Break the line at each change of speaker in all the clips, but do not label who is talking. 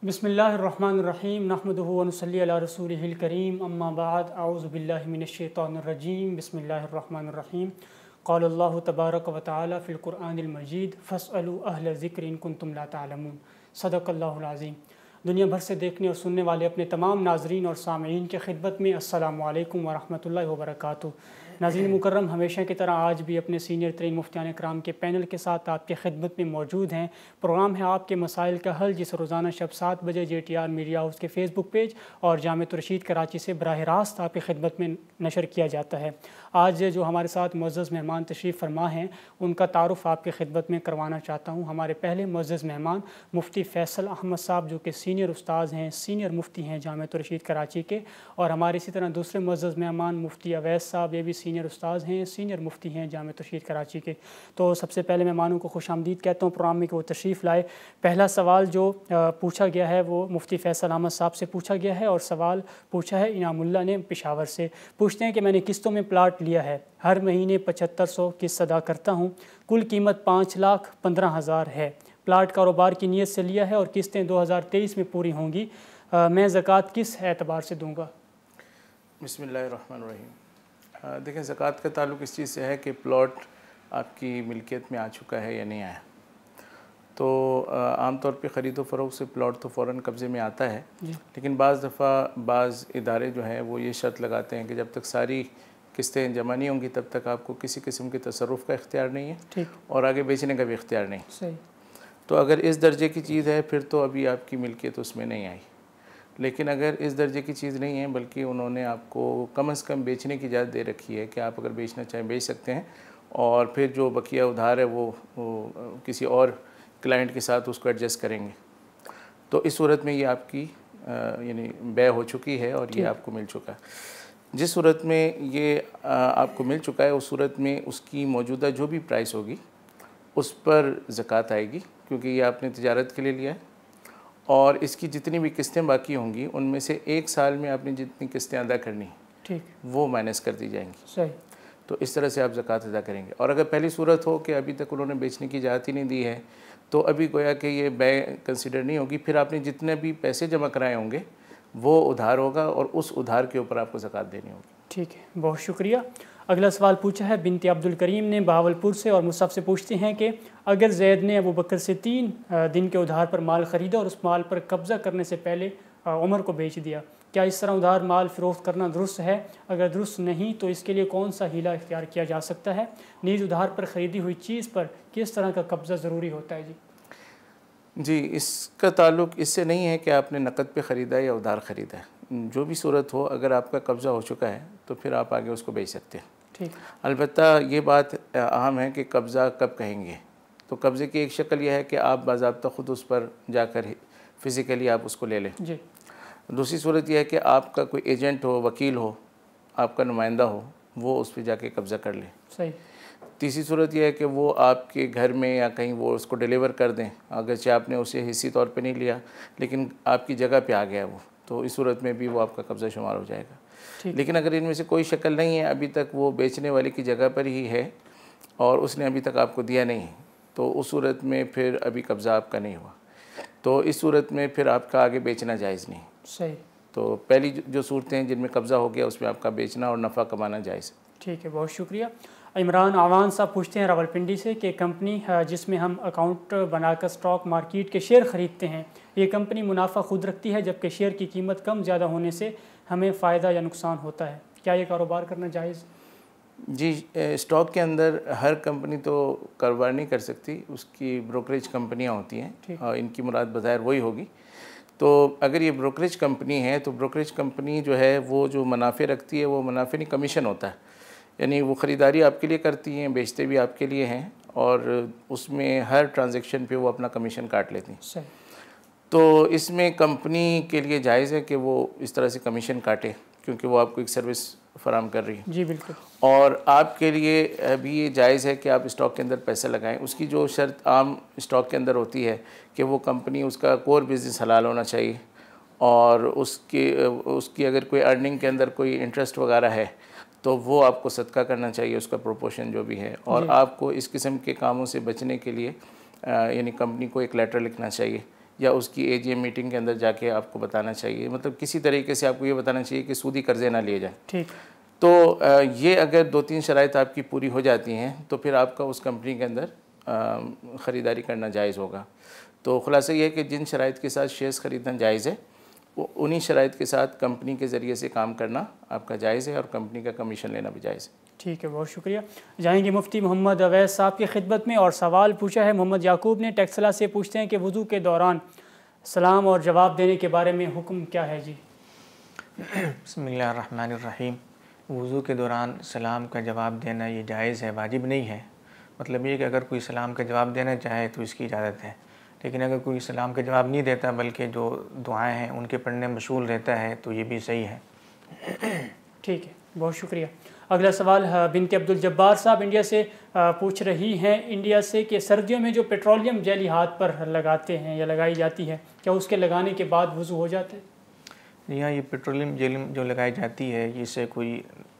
बिस्मिल्लाहिर्रहमानिर्रहीम नहमदुहु व नुसल्ली अला रसूलिहिल करीम अम्मा बाद अऊज़ु बिल्लाहि मिनश शैतानिर रजीम बिस्मिल्लाहिर्रहमानिर्रहीम क़ाल अल्लाहु तबारक व तआला फ़िल क़ुरआनिल मजीद फ़स्अलू अहल ज़िक्र इन कुन्तुम ला तअलमून सदक़ल्लाहुल अज़ीम। दुनिया भर से देखने और सुनने वाले अपने तमाम नाज़रीन और सामीन के खिदमत में अस्सलामु अलैकुम व रहमतुल्लाहि व बरकातुहू। नाज़रीन मुकर्रम, हमेशा की तरह आज भी अपने सीनियर तरीन मुफ्तियान कराम के पैनल के साथ आपके खिदमत में मौजूद हैं। प्रोग्राम है आपके मसाइल का हल, जिसे रोज़ाना शब 7 बजे JTR मीडिया हाउस के फ़ेसबुक पेज और जामिअतुर रशीद कराची से बराह रास्त आपकी खिदमत में नशर किया जाता है। आज जो हमारे साथ मुअज़्ज़ज़ मेहमान तशरीफ़ फरमा हैं, उनका तारुफ़ आपकी खिदमत में करवाना चाहता हूँ। हमारे पहले मुअज़्ज़ज़ मेहमान मुफ्ती फ़ैसल अहमद साहब, जो कि सीनियर उस्ताद हैं, सीनियर मुफ्ती हैं जामिअतुर रशीद कराची के। और हमारे इसी तरह दूसरे मुअज़्ज़ज़ मेहमान मुफ्ती अवैस साहब, ये भी सीनियर उस्ताद हैं, सीनियर मुफ्ती हैं जामिअतुर रशीद कराची के। तो सबसे पहले मेहमानों को खुशामदीद कहता हूँ प्रोग्राम में कि वो तशरीफ़ लाए। पहला सवाल जो पूछा गया है वो मुफ्ती फ़ैसल अहमद साहब से पूछा गया है और सवाल पूछा है इनामुल्लाह ने पेशावर से। पूछते हैं कि मैंने किस्तों में प्लाट लिया है, हर महीने 7500 किस्त अदा करता हूँ, कुल कीमत 5,15,000 है। प्लाट कारोबार की नीयत से लिया है और किस्तें 2023 में पूरी होंगी। मैं ज़कात किस एतबार से दूँगा?
बिस्मिल्लाहिर्रहमानिर्रहीम। देखें, ज़कात का ताल्लुक़ इस चीज़ से है कि प्लॉट आपकी मिल्कियत में आ चुका है या नहीं आया। तो आम तौर पे ख़रीदो फ़रोख्त से प्लॉट तो फ़ौरन कब्ज़े में आता है, लेकिन बाज़ दफ़ा बाज़ इदारे जो हैं वो ये शर्त लगाते हैं कि जब तक सारी किस्तें जमा नहीं होंगी तब तक आपको किसी किस्म के तसर्रुफ़ का इख्तियार नहीं है और आगे बेचने का भी इख्तियार नहीं।
सही।
तो अगर इस दर्जे की चीज़ है फिर तो अभी आपकी मिल्कियत उसमें नहीं आई। लेकिन अगर इस दर्जे की चीज़ नहीं है बल्कि उन्होंने आपको कम से कम बेचने की इजाज़त दे रखी है कि आप अगर बेचना चाहें बेच सकते हैं, और फिर जो बकिया उधार है वो किसी और क्लाइंट के साथ उसको एडजस्ट करेंगे, तो इस सूरत में ये आपकी यानी बै हो चुकी है और ये आपको मिल चुका है। जिस सूरत में ये आपको मिल चुका है उस सूरत में उसकी मौजूदा जो भी प्राइस होगी उस पर ज़कात आएगी, क्योंकि ये आपने तिजारत के लिए लिया है। और इसकी जितनी भी किस्तें बाकी होंगी उनमें से 1 साल में आपने जितनी किस्तें अदा करनी
ठीक
वो माइनस कर दी जाएंगी।
सही।
तो इस तरह से आप ज़कात अदा करेंगे। और अगर पहली सूरत हो कि अभी तक उन्होंने बेचने की इजाज़त ही नहीं दी है तो अभी गोया कि ये बै कंसिडर नहीं होगी, फिर आपने जितने भी पैसे जमा कराए होंगे वो उधार होगा और उस उधार के ऊपर आपको ज़कात देनी होगी।
ठीक है, बहुत शुक्रिया। अगला सवाल पूछा है बिनती अब्दुल करीम ने बहावलपुर से और मुझसे आपसे पूछते हैं कि अगर जैद ने अबू बकर से 3 दिन के उधार पर माल ख़रीदा और उस माल पर कब्ज़ा करने से पहले उमर को बेच दिया, क्या इस तरह उधार माल फ़रोख्त करना दुरुस्त है? अगर दुरुस्त नहीं तो इसके लिए कौन सा हीला इख्तियार किया जा सकता है? नीज़ उधार पर ख़रीदी हुई चीज़ पर किस तरह का कब्ज़ा ज़रूरी होता है?
जी, इसका ताल्लुक़ इससे नहीं है कि आपने नकद पे ख़रीदा या उधार ख़रीदा है। जो भी सूरत हो, अगर आपका कब्ज़ा हो चुका है तो फिर आप आगे उसको बेच सकते हैं।
ठीक।
अलबत्ता ये बात अहम है कि कब्ज़ा कब कहेंगे। तो कब्ज़े की एक शक्ल यह है कि आप बाज़ाब्ता ख़ुद उस पर जाकर फ़िज़िकली आप उसको ले लें
जी।
दूसरी सूरत यह है कि आपका कोई एजेंट हो, वकील हो, आपका नुमाइंदा हो, वो उस पर जाके कब्ज़ा कर ले।
सही।
तीसरी सूरत यह है कि वो आपके घर में या कहीं वो उसको डिलीवर कर दें, अगरचे आपने उसे हिस्सी तौर पे नहीं लिया लेकिन आपकी जगह पे आ गया वो, तो इस सूरत में भी वो आपका कब्ज़ा शुमार हो जाएगा। लेकिन अगर इनमें से कोई शक्ल नहीं है, अभी तक वो बेचने वाले की जगह पर ही है और उसने अभी तक आपको दिया नहीं, तो उस सूरत में फिर अभी कब्ज़ा आपका नहीं हुआ, तो इस सूरत में फिर आपका आगे बेचना जायज़ नहीं।
सही।
तो पहली जो सूरतें हैं जिनमें कब्ज़ा हो गया उसमें आपका बेचना और नफ़ा कमाना जायज़ है।
ठीक है, बहुत शुक्रिया। इमरान आवान साहब पूछते हैं रावलपिंडी से कि कंपनी जिसमें हम अकाउंट बनाकर स्टॉक मार्केट के शेयर ख़रीदते हैं, ये कंपनी मुनाफा खुद रखती है जबकि शेयर की कीमत कम ज़्यादा होने से हमें फ़ायदा या नुकसान होता है, क्या ये कारोबार करना जायज़?
जी, स्टॉक के अंदर हर कंपनी तो कारोबार नहीं कर सकती, उसकी ब्रोकरेज कंपनियां होती हैं और इनकी मुराद बज़ाहिर वही होगी। तो अगर ये ब्रोकरेज कंपनी है तो ब्रोकरेज कंपनी जो है वो जो मुनाफे रखती है वो मुनाफे नहीं कमीशन होता है, यानी वो ख़रीदारी आपके लिए करती हैं, बेचते भी आपके लिए हैं और उसमें हर ट्रांजैक्शन पे वो अपना कमीशन काट लेती हैं। तो इसमें कंपनी के लिए जायज़ है कि वो इस तरह से कमीशन काटे क्योंकि वो आपको एक सर्विस फराहम कर रही है।
जी बिल्कुल।
और आपके लिए अभी ये जायज़ है कि आप स्टॉक के अंदर पैसा लगाएं। उसकी जो शर्त आम स्टॉक के अंदर होती है कि वो कंपनी, उसका कोर बिज़नेस हलाल होना चाहिए और उसकी अगर कोई अर्निंग के अंदर कोई इंटरेस्ट वगैरह है तो वो आपको सदका करना चाहिए, उसका प्रोपोर्शन जो भी है। और आपको इस किस्म के कामों से बचने के लिए यानी कंपनी को एक लेटर लिखना चाहिए या उसकी AGM मीटिंग के अंदर जाके आपको बताना चाहिए, मतलब किसी तरीके से आपको ये बताना चाहिए कि सूदी कर्ज़े ना लिए जाए।
ठीक।
तो ये अगर 2-3 शराइत आपकी पूरी हो जाती हैं तो फिर आपका उस कंपनी के अंदर ख़रीदारी करना जायज़ होगा। तो ख़ुलासा ये है कि जिन शराइत के साथ शेयर्स ख़रीदना जायज़ है उन्हीं शराइत के साथ कंपनी के ज़रिए से काम करना आपका जायज़ है और कंपनी का कमीशन लेना भी जायज़ है।
ठीक है, बहुत शुक्रिया। जाएंगे मुफ्ती मोहम्मद अवैस साहब की खिदमत में, और सवाल पूछा है मोहम्मद याकूब ने टेक्सला से। पूछते हैं कि वज़ू के दौरान सलाम और जवाब देने के बारे में हुक्म क्या है जी?
बिस्मिल्लाहिर्रहमानिर्रहीम। वज़ू के दौरान सलाम का जवाब देना ये जायज़ है, वाजिब नहीं है। मतलब ये कि अगर कोई सलाम का जवाब देना चाहे तो इसकी इजाज़त है, लेकिन अगर कोई सलाम का जवाब नहीं देता बल्कि जो दुआएं हैं उनके पढ़ने में मशगूल रहता है तो ये भी सही है।
ठीक है, बहुत शुक्रिया। अगला सवाल बिनते अब्दुल जब्बार साहब इंडिया से पूछ रही हैं, इंडिया से, कि सर्दियों में जो पेट्रोलियम जेली हाथ पर लगाते हैं या लगाई जाती है, क्या उसके लगाने के बाद वज़ू हो जाता है?
जी हाँ, ये पेट्रोलियम जेली जो लगाई जाती है इससे कोई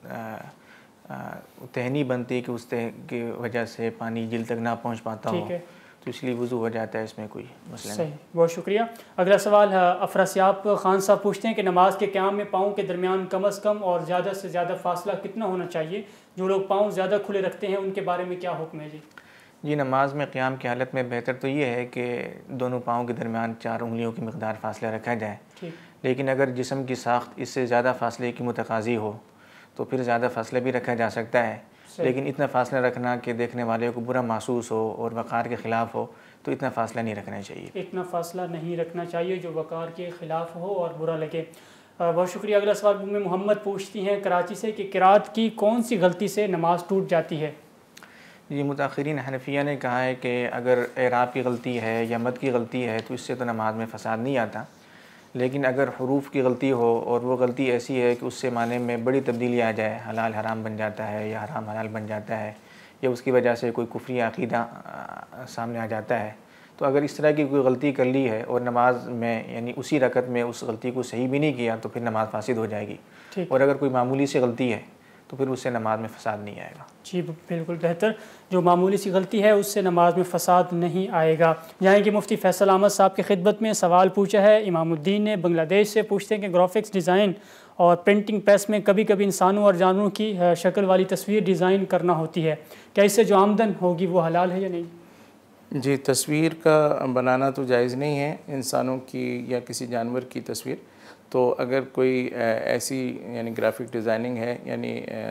तह नहीं बनती कि उस तह की वजह से पानी जिल्द तक ना पहुँच पाता हो, तो इसलिए वज़ू हो जाता है, इसमें कोई मसला नहीं।
सही, बहुत शुक्रिया। अगला सवाल अफरासियाब खान साहब पूछते हैं कि नमाज के क़याम में पाँव के दरमियान कम अज़ कम और ज़्यादा से ज़्यादा फासला कितना होना चाहिए? जो लोग पाँव ज़्यादा खुले रखते हैं उनके बारे में क्या हुक्म है जी?
जी, नमाज में क़याम की हालत में बेहतर तो ये है कि दोनों पाँव के दरमियान 4 उंगलियों की मकदार फ़ासला रखा जाए।
ठीक।
लेकिन अगर जिस्म की साख्त इससे ज़्यादा फ़ासले की मुतकाज़ी हो तो फिर ज़्यादा फ़ासला भी रखा जा सकता है, लेकिन इतना फ़ासला रखना कि देखने वाले को बुरा महसूस हो और वक़ार के ख़िलाफ़ हो, तो इतना फ़ासला नहीं रखना चाहिए।
इतना फ़ासला नहीं रखना चाहिए जो वक़ार के ख़िलाफ़ हो और बुरा लगे। बहुत शुक्रिया। अगला सवाल उम्मे मोहम्मद पूछती हैं कराची से कि क़िराअत की कौन सी गलती से नमाज़ टूट जाती है?
ये मुताख़िरीन हनफिया ने कहा है कि अगर एराब की गलती है या मद की गलती है तो इससे तो नमाज में फ़साद नहीं आता, लेकिन अगर हरूफ की गलती हो और वो गलती ऐसी है कि उससे माने में बड़ी तब्दीली आ जाए, हलाल हराम बन जाता है या हराम हलाल बन जाता है, या उसकी वजह से कोई कुफ्री अक़ीदा सामने आ जाता है, तो अगर इस तरह की कोई गलती कर ली है और नमाज में यानी उसी रकत में उस गलती को सही भी नहीं किया तो फिर नमाज फासिद हो जाएगी। और अगर कोई मामूली सी गलती है तो फिर उससे नमाज में फ़साद नहीं आएगा।
जी बिल्कुल बेहतर, जो मामूली सी गलती है उससे नमाज में फ़साद नहीं आएगा। जाएंगे मुफ्ती फैसल अहमद साहब की खिदमत में। सवाल पूछा है इमामुद्दीन ने बांग्लादेश से। पूछते हैं कि ग्राफिक्स डिज़ाइन और प्रिंटिंग प्रेस में कभी कभी इंसानों और जानवरों की शक्ल वाली तस्वीर डिज़ाइन करना होती है, क्या इससे जो आमदन होगी वो हलाल है या नहीं?
जी, तस्वीर का बनाना तो जायज़ नहीं है, इंसानों की या किसी जानवर की तस्वीर। तो अगर कोई ऐसी यानी ग्राफिक डिज़ाइनिंग है, यानी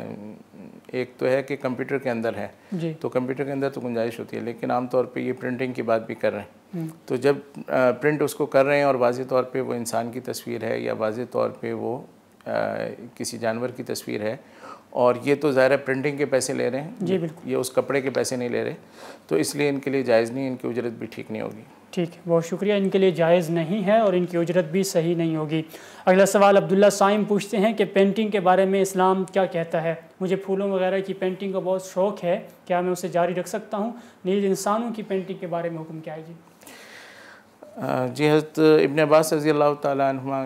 एक तो है कि कंप्यूटर के अंदर है जी, तो कंप्यूटर के अंदर तो गुंजाइश होती है, लेकिन आमतौर पे ये प्रिंटिंग की बात भी कर रहे हैं। तो जब प्रिंट उसको कर रहे हैं और वाज़ेह तौर पे वो इंसान की तस्वीर है या वाज़ेह तौर पे वो किसी जानवर की तस्वीर है, और ये तो ज़ाहिर है प्रिंटिंग के पैसे ले रहे हैं जी, बिल्कुल, ये उस कपड़े के पैसे नहीं ले रहे, तो इसलिए इनके लिए जायज़ नहीं, इनकी उजरत भी ठीक नहीं होगी।
ठीक है, बहुत शुक्रिया। इनके लिए जायज़ नहीं है और इनकी उजरत भी सही नहीं होगी। अगला सवाल अब्दुल्ला साइम पूछते हैं कि पेंटिंग के बारे में इस्लाम क्या कहता है? मुझे फूलों वगैरह की पेंटिंग का बहुत शौक़ है, क्या मैं उसे जारी रख सकता हूँ? नीज इंसानों की पेंटिंग के बारे में हुक्म क्या है जी?
जी, हज़रत इब्न अब्बास रज़ी अल्लाह तआला अन्हुमा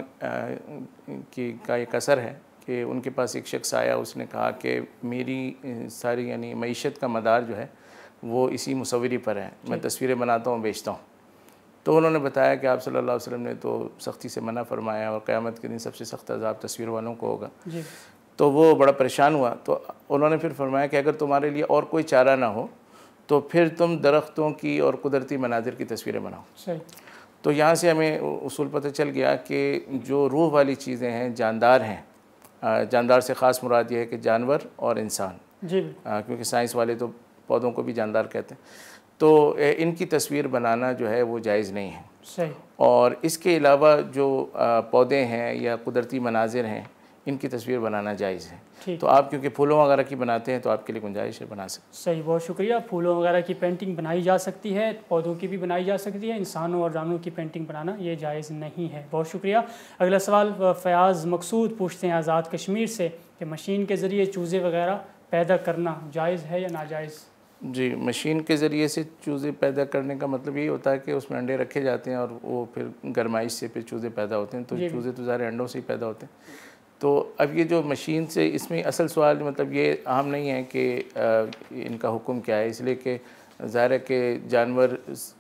का एक असर है कि उनके पास एक शख्स आया, उसने कहा कि मेरी सारी यानी मईशत का मदार जो है वो इसी मुसव्विरी पर है, मैं तस्वीरें बनाता हूँ, बेचता हूँ। तो उन्होंने बताया कि आप सल्लल्लाहु अलैहि वसल्लम ने तो सख्ती से मना फरमाया और क़यामत के दिन सबसे सख्त अज़ाब तस्वीर वालों को होगा। तो वो बड़ा परेशान हुआ। तो उन्होंने फिर फरमाया कि अगर तुम्हारे लिए और कोई चारा ना हो तो फिर तुम दरख्तों की और कुदरती मनाजिर की तस्वीरें बनाओ। सही। तो यहाँ से हमें उसूल पता चल गया कि जो रूह वाली चीज़ें हैं, जानदार हैं, जानदार से ख़ास मुराद ये है कि जानवर और इंसान जी, क्योंकि साइंस वाले तो पौधों को भी जानदार कहते हैं, तो इनकी तस्वीर बनाना जो है वो जायज़ नहीं है। सही। और इसके अलावा जो पौधे हैं या कुदरती मनाजिर हैं, इनकी तस्वीर बनाना जायज़ है। तो आप क्योंकि फूलों वगैरह की बनाते हैं तो आपके लिए गुंजाइश है, बना सकते।
सही, बहुत शुक्रिया। फूलों वगैरह की पेंटिंग बनाई जा सकती है, पौधों की भी बनाई जा सकती है, इंसानों और जानवरों की पेंटिंग बनाना ये जायज़ नहीं है। बहुत शुक्रिया। अगला सवाल फ़याज़ मकसूद पूछते हैं आज़ाद कश्मीर से कि मशीन के ज़रिए चूज़े वगैरह पैदा करना जायज़ है या नाजायज़?
जी, मशीन के ज़रिए से चूज़े पैदा करने का मतलब यही होता है कि उसमें अंडे रखे जाते हैं और वो फिर गर्माइश से फिर चूज़े पैदा होते हैं। तो चूज़े तो ज़ाहिर अंडों से ही पैदा होते हैं। तो अब ये जो मशीन से, इसमें असल सवाल मतलब ये अहम नहीं है कि इनका हुक्म क्या है, इसलिए कि ज़ाहिर है कि जानवर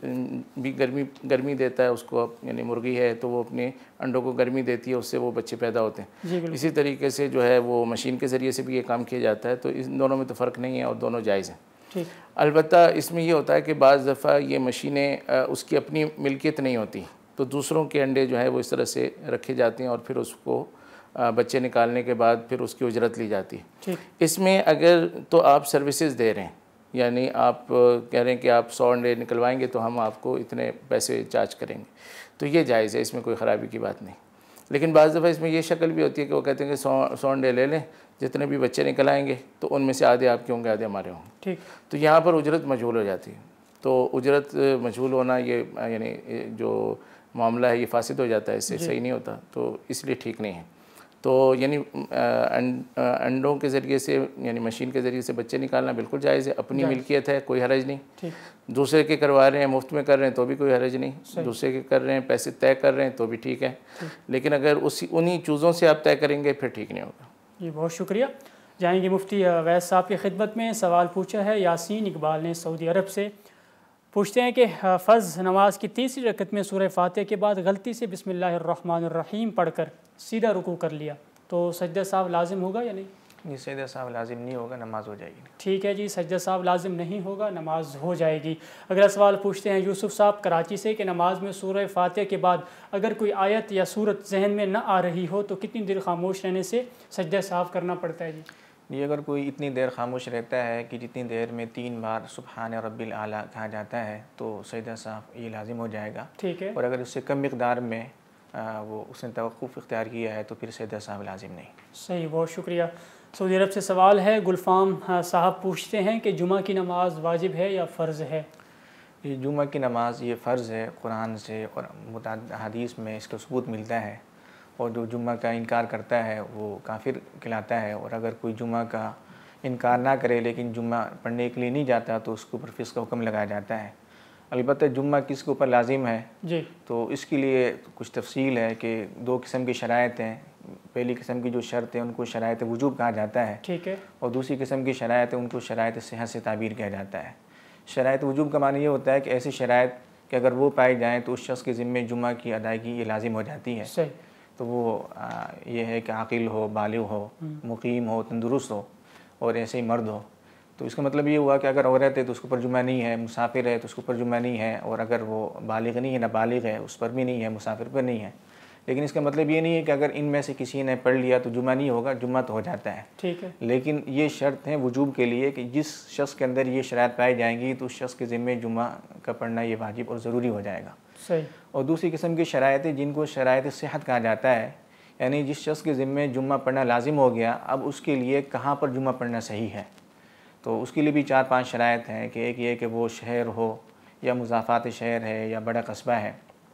भी गर्मी देता है उसको, यानी मुर्गी है तो वो अपने अंडों को गर्मी देती है, उससे वो बच्चे पैदा होते हैं। इसी तरीके से जो है वो मशीन के ज़रिए से भी ये काम किया जाता है। तो इन दोनों में तो फ़र्क नहीं है और दोनों जायज़ हैं। अलबत्ता इसमें ये होता है कि बाज़ दफ़ा ये मशीनें उसकी अपनी मिल्कियत नहीं होती, तो दूसरों के अंडे जो है वो इस तरह से रखे जाते हैं और फिर उसको बच्चे निकालने के बाद फिर उसकी उजरत ली जाती है। इसमें अगर तो आप सर्विसेज दे रहे हैं, यानी आप कह रहे हैं कि आप 100 अंडे निकलवाएंगे तो हम आपको इतने पैसे चार्ज करेंगे, तो ये जायज़ है, इसमें कोई ख़राबी की बात नहीं। लेकिन बाज़ दफ़ा इसमें ये शक्ल भी होती है कि वो कहते हैं कि 100 अंडे ले लें, जितने भी बच्चे निकल आएंगे तो उनमें से आधे आपके होंगे आधे हमारे होंगे। ठीक, तो यहाँ पर उजरत मजहूल हो जाती है। तो उजरत मजहूल होना ये यानी जो मामला है ये फासिद हो जाता है, इससे सही नहीं होता, तो इसलिए ठीक नहीं है। तो यानी अंडों के ज़रिए से यानी मशीन के ज़रिए से बच्चे निकालना बिल्कुल जायज़ है, अपनी मिल्कियत है, कोई हरज नहीं। दूसरे के करवा रहे हैं, मुफ्त में कर रहे हैं तो भी कोई हरज नहीं, दूसरे के कर रहे हैं, पैसे तय कर रहे हैं तो भी ठीक है। लेकिन अगर उन्हीं चीज़ों से आप तय करेंगे फिर ठीक नहीं होगा।
जी बहुत शुक्रिया। जाएंगे मुफ्ती अवैस साहब की खिदमत में। सवाल पूछा है यासीन इकबाल ने सऊदी अरब से। पूछते हैं कि फ़र्ज़ नमाज की तीसरी रकत में सूरह फातिहा के बाद गलती से बिस्मिल्लाहिर्रहमानिर्रहीम पढ़कर सीधा रुकू कर लिया तो सजदा साहब लाजिम होगा या नहीं?
जी सजदा साहब लाजिम नहीं होगा, नमाज हो जाएगी।
ठीक है जी, सजदा साहब लाजिम नहीं होगा, नमाज हो जाएगी। अगला सवाल पूछते हैं यूसुफ साहब कराची से कि नमाज में सूरह फातिहा के बाद अगर कोई आयत या सूरत जहन में न आ रही हो तो कितनी देर खामोश रहने से सजदा साहब करना पड़ता है?
जी अगर कोई इतनी देर खामोश रहता है कि जितनी देर में 3 बार सुबहान रब्बिल आला कहा जाता है तो सजदा साहब ये लाजिम हो जाएगा। ठीक है। और अगर उससे कम मिक़दार में वो उसने तवक़्क़ुफ़ इख्तियार किया है तो फिर सजदा साहब लाजिम नहीं।
सही, बहुत शुक्रिया। सऊदी अरब से सवाल है, गुलफ़ाम साहब पूछते हैं कि जुमा की नमाज़ वाजिब है या फ़र्ज़ है?
ये जुमा की नमाज़ ये फ़र्ज़ है, कुरान से और मुताअद्दिद हदीस में इसका सबूत मिलता है। और जो जुम्मा का इनकार करता है वो काफिर कहलाता है। और अगर कोई जुम्मा का इनकार ना करे लेकिन जुम्मा पढ़ने के लिए नहीं जाता तो उसके ऊपर फ़िस्क़ का हुक्म लगाया जाता है। अलबत्ता जुम्मा किसके ऊपर लाजिम है जी, तो इसके लिए कुछ तफसील है कि 2 किस्म की शराइत हैं। पहली किस्म की जो शर्त है उनको शराइत वजूब कहा जाता है, ठीक है, और दूसरी किस्म की शराइत है उनको शराइत सेहत से ताबीर किया जाता है। शराइत वजूब का मानी ये होता है कि ऐसी शराइत कि अगर वो पाई जाएँ तो उस शख्स के ज़िम्मे जुम्मा की अदायगी ये लाजिम हो जाती है। सही। तो वो ये है कि आकिल हो, बालिग हो, मुकीम हो, तंदुरुस्त हो और ऐसे ही मर्द हो। तो इसका मतलब ये हुआ कि अगर औरत है तो उसके ऊपर जुम्मा नहीं है, मुसाफिर है तो उसके ऊपर जुम्मा नहीं है, और अगर वो बालिग नहीं है, नाबालिग है, उस पर भी नहीं है, मुसाफिर पर नहीं है। लेकिन इसका मतलब ये नहीं है कि अगर इनमें से किसी ने पढ़ लिया तो जुम्मा नहीं होगा, जुम्मा तो हो जाता है। ठीक है। लेकिन ये शर्त है वजूब के लिए कि जिस शख्स के अंदर ये शराइत पाई जाएंगी तो उस शख्स के ज़िम्मे जुम्मा का पढ़ना ये वाजिब और ज़रूरी हो जाएगा। सही। और दूसरी किस्म की शराइतें जिनको शराइत सेहत कहा जाता है, यानी जिस शख्स के ज़िम्मे जुम्मा पढ़ना लाजिम हो गया, अब उसके लिए कहाँ पर जुम्मा पढ़ना सही है, तो उसके लिए भी 4-5 शराइत हैं कि एक ये कि वो शहर हो या मुज़ाफ़ात शहर है या बड़ा कस्बा है,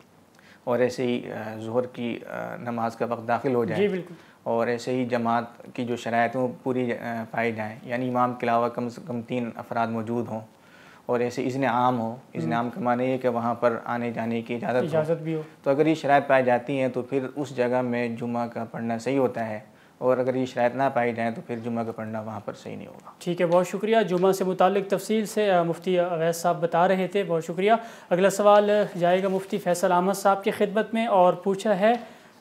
और ऐसे ही ज़ोहर की नमाज का वक्त दाखिल हो जाए। जी बिल्कुल। और ऐसे ही जमात की जो शराइत वो पूरी पाई जाएँ, यानी इमाम के अलावा कम से कम 3 अफराद मौजूद हों, और ऐसे इज़्न आम हो। इज़्न आम का माने ये कि वहाँ पर आने जाने की इजाज़त भी हो। तो अगर ये शराइत पाई जाती हैं तो फिर उस जगह में जुम्मा का पढ़ना सही होता है, और अगर ये शराइत ना पाई जाएँ तो फिर जुम्मा का पढ़ना वहाँ पर सही नहीं होगा।
ठीक है, बहुत शुक्रिया। जुम्मा से मुतालिक तफसील से मुफ्ती अवैस साहब बता रहे थे, बहुत शुक्रिया। अगला सवाल जाएगा मुफ्ती फैसल अहमद साहब की खिदमत में, और पूछा है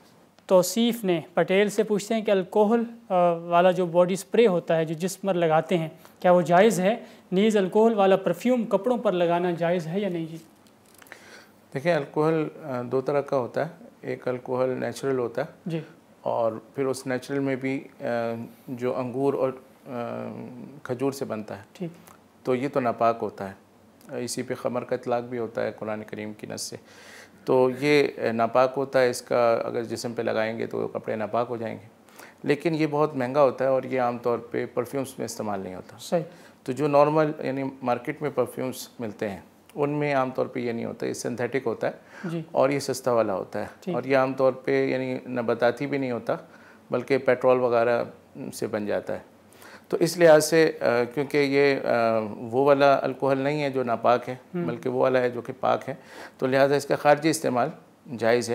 तौसीफ़ ने पटेल से। पूछते हैं कि अल्कोहल वाला जो बॉडी स्प्रे होता है जो जिस्म पर लगाते हैं, क्या वो जायज़ है? नीज़ अल्कोहल वाला परफ्यूम कपड़ों पर लगाना जायज़ है या नहीं जी?
देखिए, अल्कोहल 2 तरह का होता है। एक अल्कोहल नेचुरल होता है जी, और फिर उस नेचुरल में भी जो अंगूर और खजूर से बनता है, ठीक, तो ये तो नापाक होता है। इसी पे ख़मर का इतलाक़ भी होता है कुरान करीम की नस से। तो ये नापाक होता है, इसका अगर जिस्म पे लगाएंगे तो कपड़े नापाक हो जाएंगे। लेकिन ये बहुत महंगा होता है और ये आम तौर पे परफ्यूम्स में इस्तेमाल नहीं होता। सही। तो जो नॉर्मल यानी मार्केट में परफ्यूम्स मिलते हैं उनमें आम तौर पे ये नहीं होता, ये सिंथेटिक होता है जी, और ये सस्ता वाला होता है, और ये आम तौर पे यानी नबाताती भी नहीं होता बल्कि पेट्रोल वगैरह से बन जाता है। तो इस लिहाज से क्योंकि ये वो वाला अल्कोहल नहीं है जो नापाक है, बल्कि वो वाला है जो कि पाक है, तो लिहाजा इसका खारजी इस्तेमाल जायज़ है।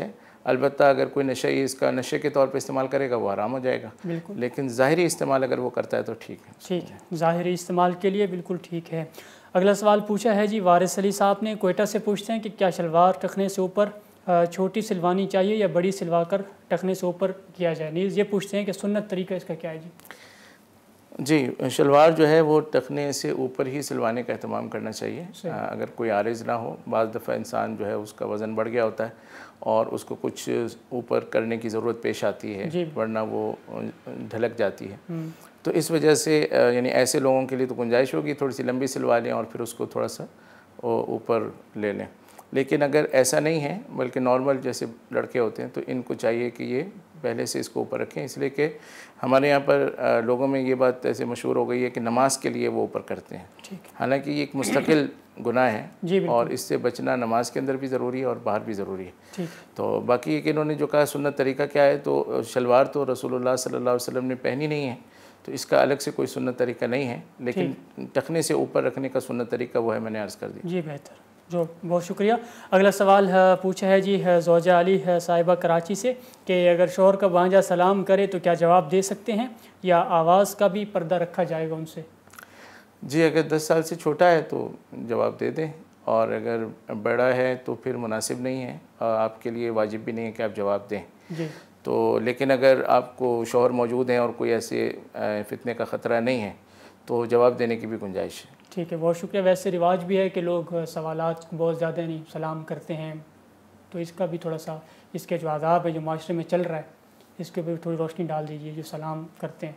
अलबत्ता अगर कोई नशे इसका नशे के तौर पे इस्तेमाल करेगा वो हराम हो जाएगा,
बिल्कुल
लेकिन ज़ाहिरी इस्तेमाल अगर वो करता है तो ठीक है।
ठीक है, ज़ाहिरी इस्तेमाल के लिए बिल्कुल ठीक है। अगला सवाल पूछा है जी वारिस अली साहब ने, कोयटा से पूछते हैं कि क्या शलवार टखने से ऊपर छोटी सिलवानी चाहिए या बड़ी सिलवा कर टखने से ऊपर किया जाए? नीज़ ये पूछते हैं कि सुन्नत तरीका इसका क्या है जी?
जी, शलवार जो है वो टखने से ऊपर ही सिलवाने का एहतमाम करना चाहिए। अगर कोई आरिज़ ना हो, बाज़ दफ़ा इंसान जो है उसका वज़न बढ़ गया होता है और उसको कुछ ऊपर करने की ज़रूरत पेश आती है, वरना वो ढलक जाती है। तो इस वजह से यानी ऐसे लोगों के लिए तो गुंजाइश होगी थोड़ी सी लंबी सिलवा लें और फिर उसको थोड़ा सा ऊपर ले लें। लेकिन अगर ऐसा नहीं है, बल्कि नॉर्मल जैसे लड़के होते हैं, तो इनको चाहिए कि ये पहले से इसको ऊपर रखें, इसलिए कि हमारे यहाँ पर लोगों में ये बात ऐसे मशहूर हो गई है कि नमाज के लिए वो ऊपर करते हैं। हालांकि ये एक मुस्तकिल गुनाह है और इससे बचना नमाज के अंदर भी ज़रूरी है और बाहर भी ज़रूरी है। तो बाकी एक इन्होंने जो कहा सुन्नत तरीका क्या है, तो शलवार तो रसूलुल्लाह सल्लल्लाहु अलैहि वसल्लम ने पहनी नहीं है, तो इसका अलग से कोई सुन्नत तरीका नहीं है, लेकिन टखने से ऊपर रखने का सुन्नत तरीका वो है, मैंने अर्ज़ कर दिया।
जी बेहतर, जो बहुत शुक्रिया। अगला सवाल पूछा है जी ज़ौजा अली साहिबा कराची से कि अगर शौहर का भांजा सलाम करे तो क्या जवाब दे सकते हैं या आवाज़ का भी पर्दा रखा जाएगा उनसे?
जी, अगर 10 साल से छोटा है तो जवाब दे दें, और अगर बड़ा है तो फिर मुनासिब नहीं है, आपके लिए वाजिब भी नहीं है कि आप जवाब दें
जी।
तो। लेकिन अगर आपको शौहर मौजूद हैं और कोई ऐसे फितने का ख़तरा नहीं है तो जवाब देने की भी गुंजाइश है।
ठीक है, बहुत शुक्रिया। वैसे रिवाज भी है कि लोग सवालात बहुत ज़्यादा नहीं सलाम करते हैं, तो इसका भी थोड़ा सा इसके जो आदाब है जो माशरे में चल रहा है इसके ऊपर भी थोड़ी रोशनी डाल दीजिए, जो सलाम करते हैं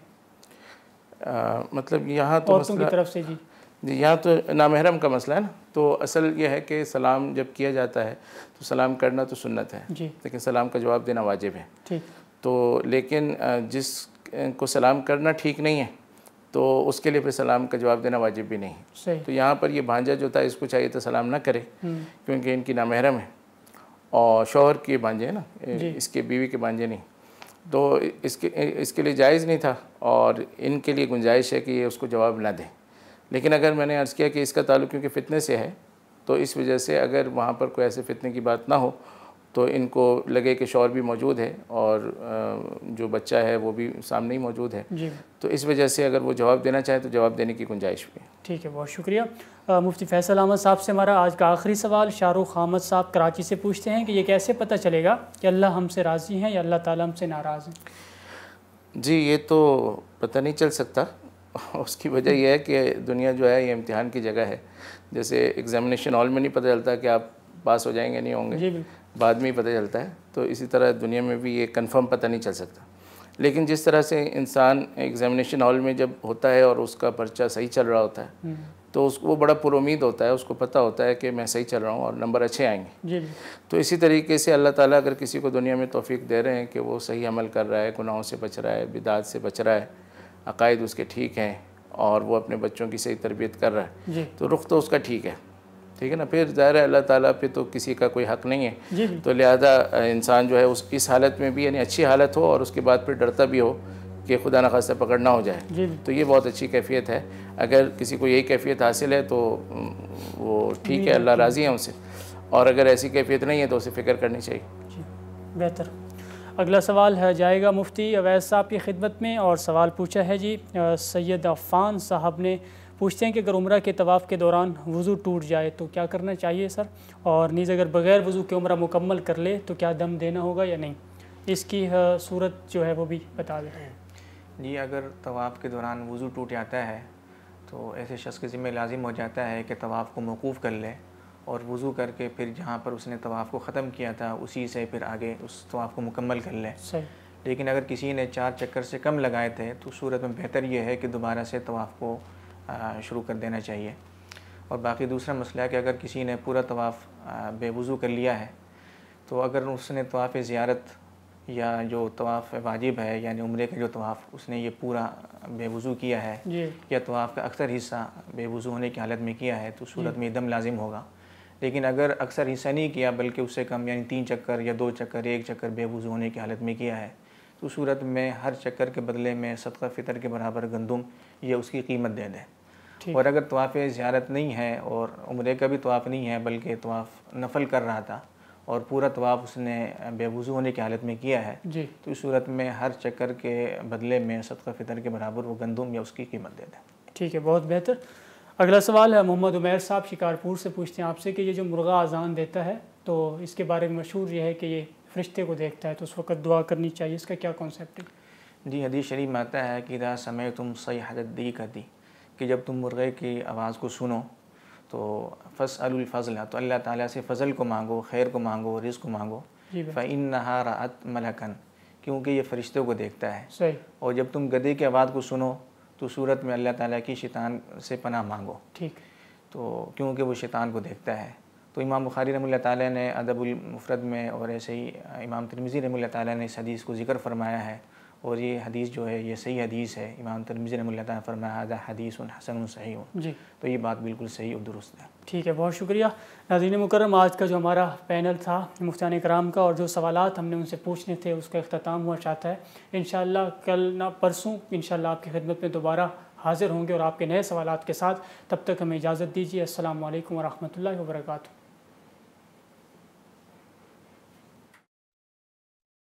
मतलब यहाँ तो
औरतों की तरफ से। जी
जी, यहाँ तो नामहरम का मसला है ना, तो असल ये है कि सलाम जब किया जाता है तो सलाम करना तो सुन्नत है
जी,
लेकिन सलाम का जवाब देना वाजिब है।
ठीक।
तो लेकिन जिसको सलाम करना ठीक नहीं है तो उसके लिए फिर सलाम का जवाब देना वाजिब भी नहीं है।
सही।
तो यहाँ पर ये भांजा जो था इसको चाहिए तो सलाम ना करे क्योंकि इनकी नामहरम है और शौहर के भांजे हैं ना, इसके बीवी के भांजे नहीं, तो इसके लिए जायज़ नहीं था और इनके लिए गुंजाइश है कि ये उसको जवाब ना दें। लेकिन अगर मैंने अर्ज़ किया कि इसका ताल्लुक़ क्योंकि फ़ितने से है तो इस वजह से अगर वहाँ पर कोई ऐसे फ़ितने की बात ना हो तो इनको लगे कि शौहर भी मौजूद है और जो बच्चा है वो भी सामने ही मौजूद है
जी,
तो इस वजह से अगर वो जवाब देना चाहे तो जवाब देने की गुंजाइश भी है।
ठीक है, बहुत शुक्रिया। मुफ्ती फैसल अहमद साहब से हमारा आज का आखिरी सवाल शाहरुख अहमद साहब कराची से पूछते हैं कि ये कैसे पता चलेगा कि अल्लाह हमसे राज़ी हैं या अल्लाह ताला हमसे नाराज़ हैं? जी,
ये तो पता नहीं चल सकता। उसकी वजह यह है कि दुनिया जो है ये इम्तिहान की जगह है। जैसे एग्ज़ामिनेशन हॉल में नहीं पता चलता कि आप पास हो जाएंगे नहीं होंगे, बाद में ही पता चलता है, तो इसी तरह दुनिया में भी ये कंफर्म पता नहीं चल सकता। लेकिन जिस तरह से इंसान एग्ज़ामिनेशन हॉल में जब होता है और उसका पर्चा सही चल रहा होता है तो वो बड़ा पुरुमीद होता है, उसको पता होता है कि मैं सही चल रहा हूँ और नंबर अच्छे आएंगे। तो इसी तरीके से अल्लाह ताला अगर किसी को दुनिया में तौफीक दे रहे हैं कि वो सही अमल कर रहा है, गुनाहों से बच रहा है, बिदात से बच रहा है, अकायद उसके ठीक हैं और वो अपने बच्चों की सही तरबियत कर रहा है, तो रुख तो उसका ठीक है, ठीक है ना। फिर ज़ाहिर है अल्लाह ताला पे तो किसी का कोई हक़ नहीं है, तो लिहाजा इंसान जो है इस हालत में भी यानी अच्छी हालत हो और उसके बाद फिर डरता भी हो कि खुदा न खास्ता पकड़ ना हो जाए, तो ये बहुत अच्छी कैफियत है। अगर किसी को यही कैफियत हासिल है तो वो ठीक है, अल्लाह राज़ी है उनसे, और अगर ऐसी कैफियत नहीं है तो उसे फ़िक्र करनी चाहिए।
बेहतर। अगला सवाल है जाएगा मुफ्ती अवैस साहब की खिदमत में, और सवाल पूछा है जी सैयद अफ़ान साहब ने, पूछते हैं कि अगर उम्रा के तवाफ़ के दौरान वज़ू टूट जाए तो क्या करना चाहिए सर, और नीज़ अगर बग़ैर वज़ू के उम्रा मुकम्मल कर ले तो क्या दम देना होगा या नहीं, इसकी सूरत जो है वो भी बता दें।
जी, अगर तवाफ़ के दौरान वज़ू टूट जाता है तो ऐसे शख्स के ज़िम्मे लाजिम हो जाता है कि तवाफ़ को मौकूफ़ कर ले और वज़ू करके फिर जहाँ पर उसने तवाफ़ को ख़त्म किया था उसी से फिर आगे उस तवाफ़ को मुकम्मल कर ले। लेकिन अगर किसी ने 4 चक्कर से कम लगाए थे तो सूरत में बेहतर ये है कि दोबारा से तवाफ़ को शुरू कर देना चाहिए। और बाकी दूसरा मसला है कि अगर किसी ने पूरा तवाफ़ बेवज़ू कर लिया है तो अगर उसने तवाफ़ ज़ियारत या जो तवाफ़ वाजिब है यानी उम्रे का जो तवाफ़ उसने ये पूरा बेवज़ू किया है या तवाफ़ का अक्सर हिस्सा बेवज़ू होने की हालत में किया है तो सूरत में दम लाजिम होगा। लेकिन अगर अक्सर हिस्सा नहीं किया बल्कि उससे कम यानी 3 चक्कर या 2 चक्कर 1 चक्कर बेवज़ू होने की हालत में किया है तो सूरत में हर चक्कर के बदले में सदका फ़ितर के बराबर गंदुम या उसकी कीमत दे दें। और अगर तवाफ़ ज़ियारत नहीं है और उम्रे का भी तवाफ़ नहीं है बल्कि तवाफ़ नफल कर रहा था और पूरा तवाफ़ उसने बेवुज़ू होने की हालत में किया है
जी,
तो इस सूरत में हर चक्कर के बदले में सदका फ़ितर के बराबर वो गंदम या उसकी कीमत दे दें।
ठीक है, बहुत बेहतर। अगला सवाल है मोहम्मद उमैर साहब शिकारपुर से, पूछते हैं आपसे कि ये जो मुर्गा अजान देता है तो इसके बारे में मशहूर ये है कि ये फ़रिश्ते को देखता है, तो उस वक़्त दुआ करनी चाहिए, इसका क्या कॉन्सेप्ट है?
जी, हदीस शरीफ में आता है कि इज़ा समेअतुम सयहत दी कहती कि जब तुम मुर्गे की आवाज़ को सुनो तो फ़स्अलुल फ़ज़ला, तो अल्लाह ताला से फ़ज़ल को मांगो, खैर को मांगो, रिज़्क़ को मांगो। फ़इन्नहा रअत मलकन, क्योंकि ये फ़रिश्तों को देखता है।
सही।
और जब तुम गधे की आवाज़ को सुनो तो सूरत में अल्लाह ताला की शैतान से पनाह मांगो,
ठीक,
तो क्योंकि वो शैतान को देखता है। तो इमाम बुखारी रहमतुल्लाह ताला ने अदबुल मुफ़रद में और ऐसे ही इमाम तिरमिज़ी रहमतुल्लाह ताला ने इस हदीस को ज़िक्र फरमाया है और ये हदीस जो है ये सही हदीस है। इमाम तिरमिज़ी रहमतुल्लाह ताला ने फरमाया हाज़ा हदीसुन हसनुन सहीह,
जी,
तो ये बात बिल्कुल सही और दुरुस्त है।
ठीक है, बहुत शुक्रिया। नाज़रीन मुकर्रम, आज का जो हमारा पैनल था मुफ्तान कराम का और जो सवालात हमने उनसे पूछने थे उसका इख्तिताम हुआ चाहता है। इंशाअल्लाह कल ना परसों इंशाअल्लाह आपकी खिदमत में दोबारा हाज़िर होंगे और आपके नए सवालात के साथ। तब तक हमें इजाज़त दीजिए। अस्सलामु अलैकुम व रहमतुल्लाहि व बरकातुहू।